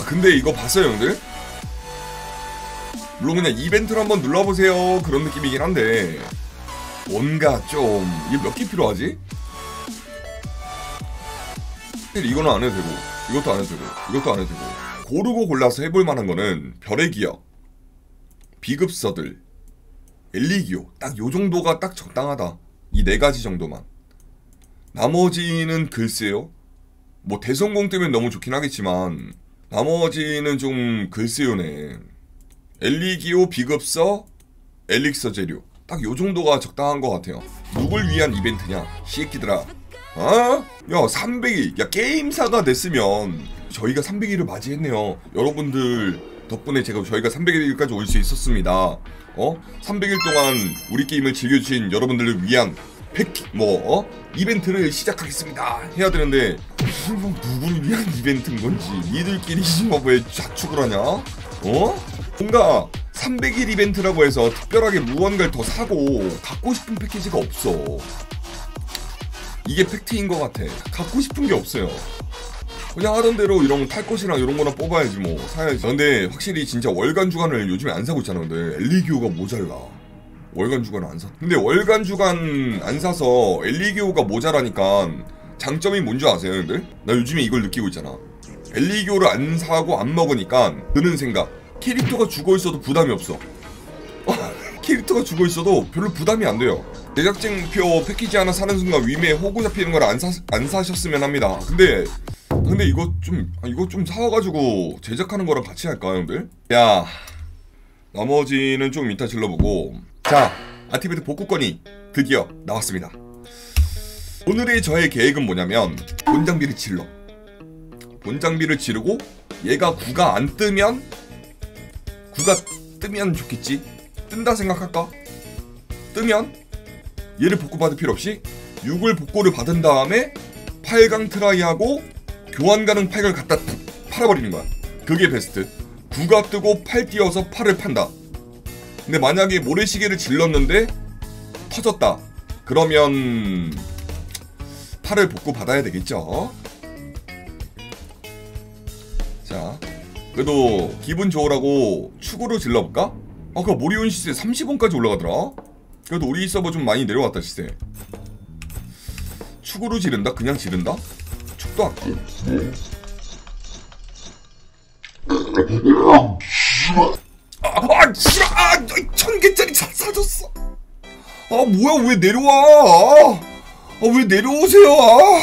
근데 이거 봤어요 형들? 물론 그냥 이벤트를 한번 눌러보세요 그런 느낌이긴 한데 뭔가 좀 이게 몇 개 필요하지? 이거는 안 해도 되고 이것도 안 해도 되고 이것도 안 해도 되고 고르고 골라서 해볼 만한 거는 별의 기억, 비급서들, 엘리기오 딱 요 정도가 딱 적당하다. 이 네 가지 정도만. 나머지는 글쎄요. 뭐 대성공 때문에 너무 좋긴 하겠지만 나머지는 좀 글쎄요네. 엘리기오, 비급서, 엘릭서 재료 딱 요 정도가 적당한 것 같아요. 누굴 위한 이벤트냐 시애끼들아. 어? 야 300일 야 게임사가 냈으면 저희가 300일을 맞이했네요. 여러분들 덕분에 저희가 300일까지 올 수 있었습니다. 300일 동안 우리 게임을 즐겨주신 여러분들을 위한 이벤트를 시작하겠습니다 해야 되는데 누구를 위한 이벤트인 건지 니들끼리 왜 자축을 하냐? 뭔가 300일 이벤트라고 해서 특별하게 무언가를 더 사고 갖고 싶은 패키지가 없어. 이게 팩트인 것 같아. 갖고 싶은 게 없어요. 그냥 하던 대로 이런 탈 것이랑 이런 거나 뽑아야지 뭐 사야지. 근데 확실히 진짜 월간 주간을 요즘에 안 사고 있잖아. 근데 엘리기오가 모자라. 월간 주간을 안 사. 근데 월간 주간 안 사서 엘리기오가 모자라니까 장점이 뭔지 아세요, 형들? 나 요즘에 이걸 느끼고 있잖아. 엘리기오를 안 사고 안 먹으니까 드는 생각. 캐릭터가 죽어있어도 부담이 없어. 캐릭터가 죽어있어도 별로 부담이 안 돼요. 제작진표 패키지 하나 사는 순간 위메에 호구 잡히는 걸 안 사셨으면 합니다. 근데 이거 좀 사와가지고 제작하는 거랑 같이 할까 형들? 야 나머지는 좀 이따 질러보고. 자 아티베트 복구권이 드디어 나왔습니다. 오늘의 저의 계획은 뭐냐면 본장비를 질러. 본장비를 지르고 얘가 9가 안 뜨면 9가 뜨면 좋겠지? 뜬다 생각할까? 뜨면 얘를 복구받을 필요 없이 6을 복구를 받은 다음에 8강 트라이하고 교환 가능 팩을 갖다 팔아버리는 거야. 그게 베스트. 9가 뜨고 8 띄어서 8을 판다. 근데 만약에 모래시계를 질렀는데 터졌다. 그러면 8을 복구 받아야 되겠죠. 자 그래도 기분 좋으라고 축으로 질러볼까? 아까 모리온 시세 30원까지 올라가더라. 그래도 우리 서버 좀 많이 내려왔다 시세. 축으로 지른다? 그냥 지른다? 축도 안 싫어! 1000개짜리 사줬어! 뭐야 왜 내려와! 왜 내려오세요!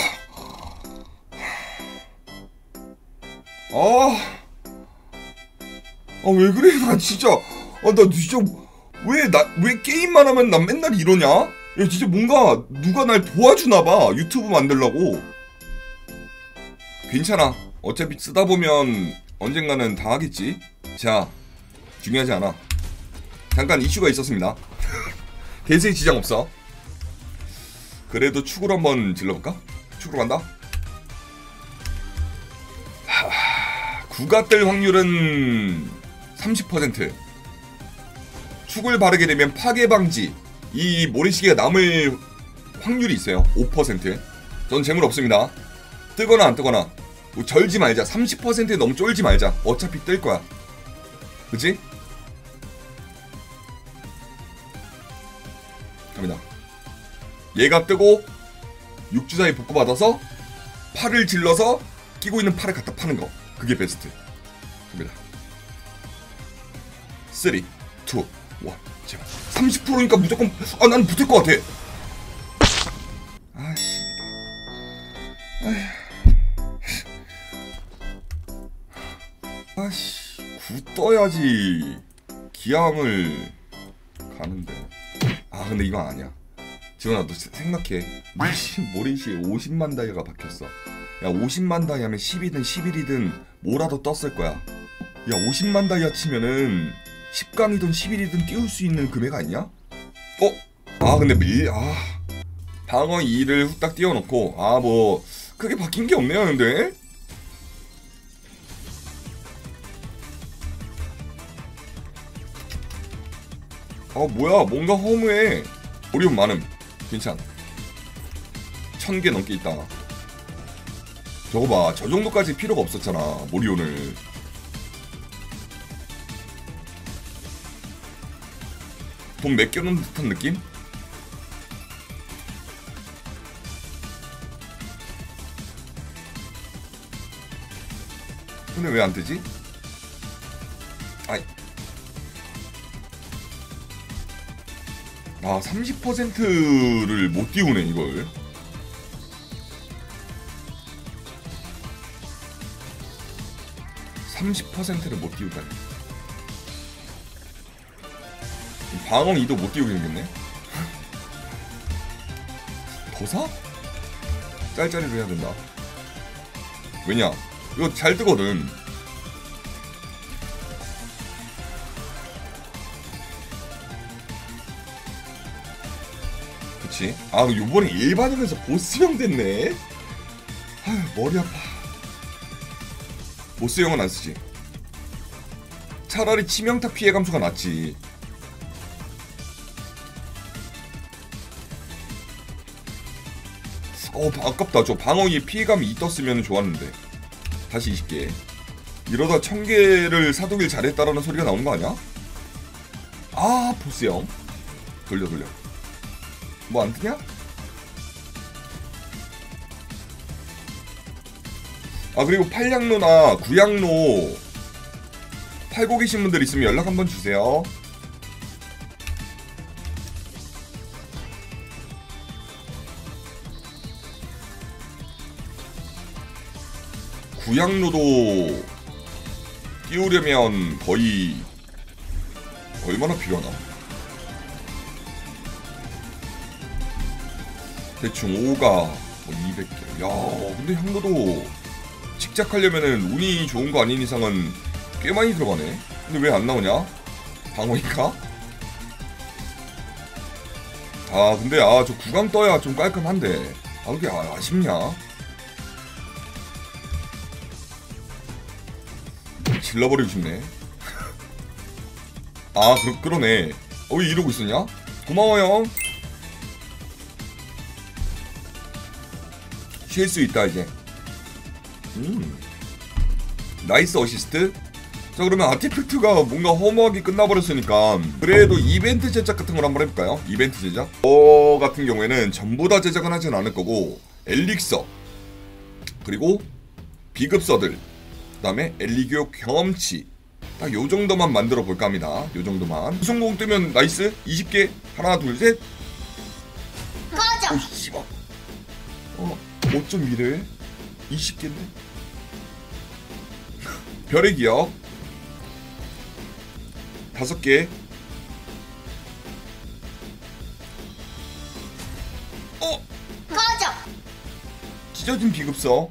왜 그래 나 진짜 나 진짜 왜 게임만 하면 난 맨날 이러냐? 야 진짜 뭔가 누가 날 도와주나봐 유튜브 만들려고. 괜찮아 어차피 쓰다보면 언젠가는 당하겠지. 자 중요하지 않아. 잠깐 이슈가 있었습니다. 대세에 지장 없어. 그래도 축으로 한번 질러볼까? 축으로 간다. 9가 뜰 확률은 30%. 축을 바르게 되면 파괴 방지 이 모래시계가 남을 확률이 있어요. 5%. 전 재물 없습니다. 뜨거나 안 뜨거나 뭐 절지 말자. 30%에 너무 쫄지 말자. 어차피 뜰 거야. 그치? 갑니다. 얘가 뜨고 6주 사이 복구 받아서 팔을 질러서 끼고 있는 팔을 갖다 파는 거. 그게 베스트. 갑니다. 3, 2, 1 제발 30%니까 무조건 난 붙을 것 같아. 아씨 아씨 9 떠야지 기함을 가는데. 근데 이건 아니야. 지원아 너 생각해. 모리시에 50만 다이아가 박혔어. 야 50만 다이아 하면 10이든 11이든 뭐라도 떴을 거야. 야 50만 다이아 치면은 10강이든 11이든 띄울 수 있는 금액 아니냐? 근데 방어 2를 후딱 띄워놓고 뭐 크게 바뀐 게 없네요 근데. 뭐야 뭔가 허무해. 오리온 많음. 괜찮. 1000개 넘게 있다. 저거 봐 저 정도까지 필요가 없었잖아 모리온을. 돈 맡겨놓은 듯한 느낌? 근데 왜 안 뜨지? 아이. 아, 30%를 못 띄우네, 이걸. (30%를) 못 띄우다니. 방어 2도 못 띄우게 생겼네. 더 사? 짤짤이로 해야 된다. 왜냐? 이거 잘 뜨거든. 그치? 아, 요번에 일반인에서 보스형 됐네? 아휴, 머리 아파. 보스형은 안 쓰지. 차라리 치명타 피해 감소가 낫지. 아깝다. 저 방어에 피해감이 2 떴으면 좋았는데. 다시 20개. 이러다 1000개를 사두길 잘했다라는 소리가 나오는 거 아니야? 아, 보스형. 돌려. 뭐 안 뜨냐? 아, 그리고 팔량로나 구양로 팔고 계신 분들 있으면 연락 한번 주세요. 구양로도 띄우려면 거의 얼마나 필요하나? 대충 5가 뭐 200개. 야, 근데 향로도 직작하려면은 운이 좋은 거 아닌 이상은 꽤 많이 들어가네. 근데 왜 안 나오냐? 방어인가? 아, 근데 저 구강 떠야 좀 깔끔한데. 아, 그게 아쉽냐? 질러버리고 싶네. 아, 그러네. 왜 이러고 있었냐? 고마워요. 쉴 수 있다 이제. 나이스 어시스트. 자, 그러면 아티팩트가 뭔가 허무하게 끝나버렸으니까 그래도 이벤트 제작 같은 걸 한번 해볼까요? 이벤트 제작? 같은 경우에는 전부 다 제작은 하진 않을 거고, 엘릭서, 그리고 비급서들, 그 다음에 엘리교 경험치, 딱 요정도만 만들어 볼까 합니다. 요정도만. 성공 뜨면 나이스. 20개. 하나 둘셋. 가자. 오, 씨발. 5.1회 20개인데? 별의 기억 5개. 가자. 찢어진 비급서.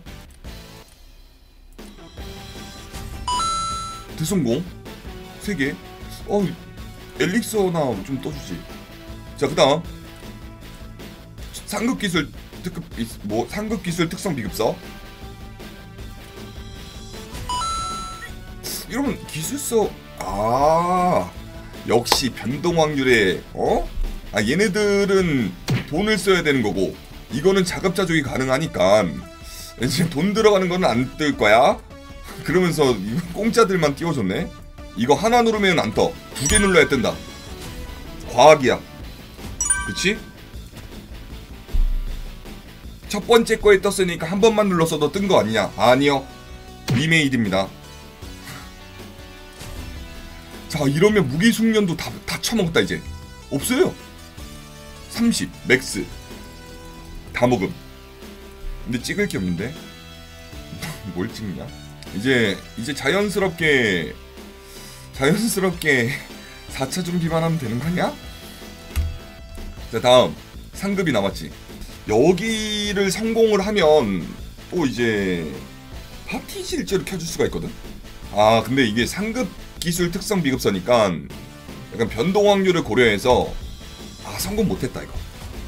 대성공 3개. 엘릭서나 좀 떠주지. 자, 그 다음 상급기술 특급, 상급기술 특성 비급서. 이러면 기술서. 역시 변동 확률에 얘네들은 돈을 써야 되는 거고, 이거는 자급자족이 가능하니까 이제 돈 들어가는 거는 안 뜰 거야. 그러면서 공짜들만 띄워줬네. 이거 하나 누르면 안 떠. 2개 눌러야 뜬다. 과학이야. 그치? 첫 번째 거에 떴으니까 한 번만 눌렀어도 뜬 거 아니냐? 아니요. 리메이드입니다. 자, 이러면 무기숙련도 다 처먹었다 이제. 없어요. 30 맥스 다 먹음. 근데 찍을 게 없는데 뭘 찍냐? 이제 자연스럽게 4차 준비만 하면 되는 거 아니야? 자, 다음 상급이 남았지. 여기를 성공을 하면 또 이제 파티 실제로 켜줄 수가 있거든. 근데 이게 상급 기술 특성 비급서니까 약간 변동 확률을 고려해서 성공 못했다 이거.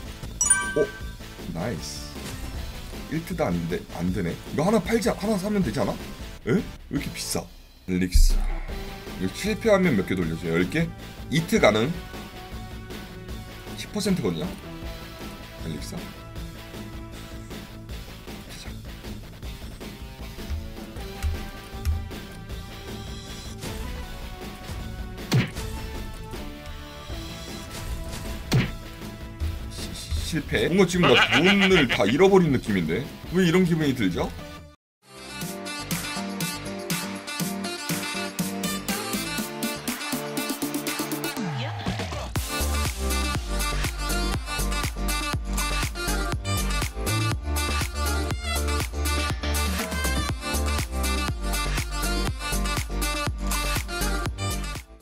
나이스. 1트도 안 되네. 이거 하나 사면 되지 않아? 에? 왜 이렇게 비싸? 엘릭스. 이거 실패하면 몇 개 돌려줘? 10개? 2트 가능? 10%거든요? 엘릭스. 실패. 뭔가 지금 나 돈을 다 잃어버린 느낌인데 왜 이런 기분이 들죠?